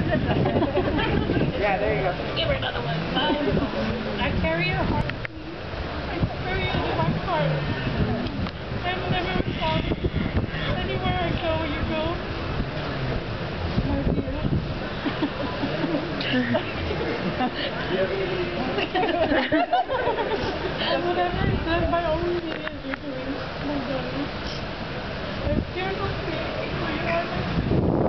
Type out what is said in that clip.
Yeah, there you go. Give her another one. I carry your heart. I carry it in my heart. I will never fall. Anywhere I go, you go. My dear. And whatever is done by only me is you're doing, my darling. I'm here to see you.